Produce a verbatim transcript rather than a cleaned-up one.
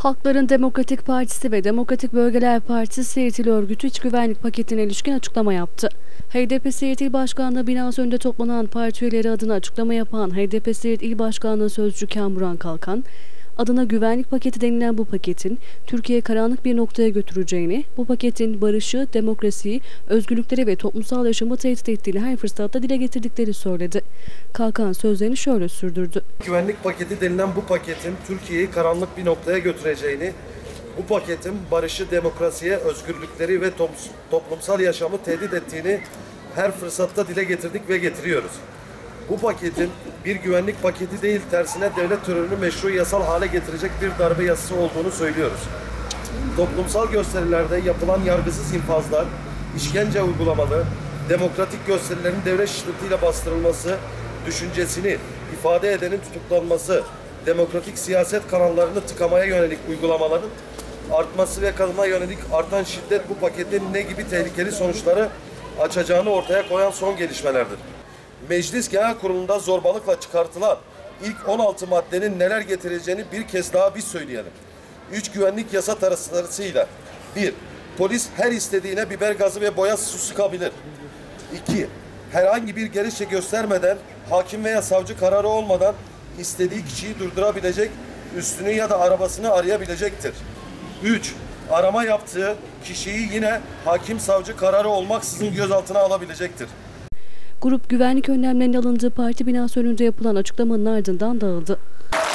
Halkların Demokratik Partisi ve Demokratik Bölgeler Partisi Siirt İl Örgütü iç güvenlik paketine ilişkin açıklama yaptı. H D P Siirt İl Başkanlığı binası önünde toplanan parti üyeleri adına açıklama yapan H D P Siirt İl Başkanlığı Sözcüsü Kamuran Kalkan, adına güvenlik paketi denilen bu paketin Türkiye'yi karanlık bir noktaya götüreceğini, bu paketin barışı, demokrasiyi, özgürlükleri ve toplumsal yaşamı tehdit ettiğini her fırsatta dile getirdikleri söyledi. Kalkan sözlerini şöyle sürdürdü. Güvenlik paketi denilen bu paketin Türkiye'yi karanlık bir noktaya götüreceğini, bu paketin barışı, demokrasiye, özgürlükleri ve toplumsal yaşamı tehdit ettiğini her fırsatta dile getirdik ve getiriyoruz. Bu paketin bir güvenlik paketi değil, tersine devlet terörünü meşru yasal hale getirecek bir darbe yasası olduğunu söylüyoruz. Toplumsal gösterilerde yapılan yargısız infazlar, işkence uygulamaları, demokratik gösterilerin devlet şiddetiyle bastırılması, düşüncesini ifade edenin tutuklanması, demokratik siyaset kanallarını tıkamaya yönelik uygulamaların artması ve kadına yönelik artan şiddet bu paketin ne gibi tehlikeli sonuçları açacağını ortaya koyan son gelişmelerdir. Meclis Genel Kurulu'nda zorbalıkla çıkartılan ilk on altı maddenin neler getireceğini bir kez daha biz söyleyelim. Üç güvenlik yasa tasarısıyla: bir Polis her istediğine biber gazı ve boya su sıkabilir. İki Herhangi bir gerekçe göstermeden, hakim veya savcı kararı olmadan istediği kişiyi durdurabilecek, üstünü ya da arabasını arayabilecektir. Üç Arama yaptığı kişiyi yine hakim savcı kararı olmaksızın gözaltına alabilecektir. Grup güvenlik önlemlerinin alındığı parti binası önünde yapılan açıklamanın ardından dağıldı.